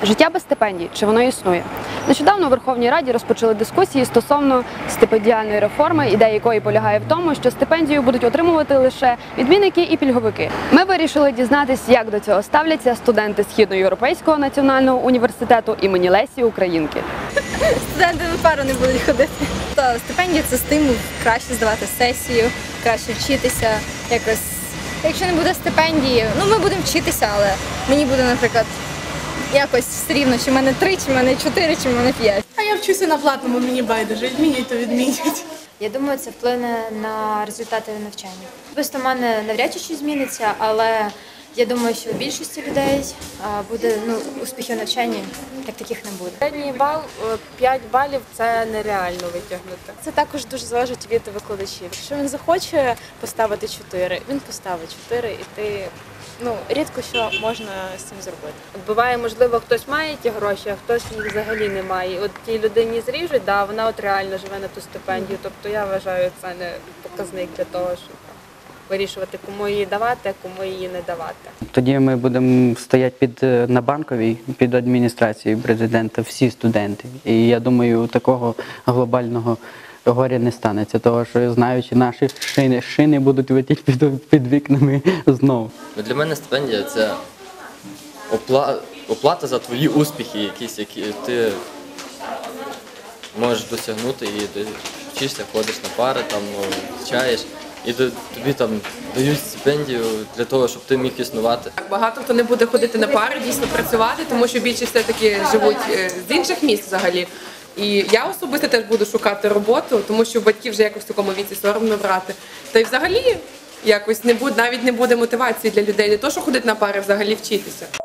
Життя без стипендій, чи воно існує? Нещодавно у Верховній Раді розпочали дискусії стосовно стипендіальної реформи, ідея якої полягає в тому, що стипендію будуть отримувати лише відмінники і пільговики. Ми вирішили дізнатись, як до цього ставляться студенти Східноєвропейського національного університету імені Лесі Українки. Студенти на пару не будуть ходити. То стипендія – це стимул краще здавати сесію, краще вчитися. Якось, якщо не буде стипендії, ми будемо вчитися, але мені буде, наприклад, якось все рівно, чи в мене 3, чи в мене 4, чи в мене 5. А я вчуся на платному, мені байдуже, відмінять, то відмінять. Я думаю, це вплине на результати навчання. Особисто в мене навряд чи щось зміниться, але я думаю, що у більшості людей буде успіхів в навчанні, як таких не буде. Середній бал 5 балів – це нереально витягнути. Це також дуже залежить від викладачів. Якщо він захоче поставити 4, він поставить 4 і ти рідко що можна з цим зробити. От буває, можливо, хтось має ті гроші, а хтось їх взагалі не має. От тій людині зріжуть, вона от реально живе на ту стипендію. Тобто я вважаю, це не показник для того, щоб вирішувати, кому її давати, а кому її не давати. Тоді ми будемо стояти на Банковій, під адміністрацією президента, всі студенти. І я думаю, такого глобального горя не станеться, того, що знаючи, наші шини будуть летіти під вікнами знову. Для мене стипендія – це оплата за твої успіхи, якісь, які ти можеш досягнути, і ти вчишся, ходиш на пари, вивчаєш, і тобі дають стипендію для того, щоб ти міг існувати. Багато хто не буде ходити на пари, дійсно працювати, тому що більшість все-таки живуть з інших міст взагалі. І я особисто теж буду шукати роботу, тому що батьків вже якось в такому віці соромно брати. Та й взагалі якось навіть не буде мотивації для людей, не то, що ходити на пари, взагалі вчитися.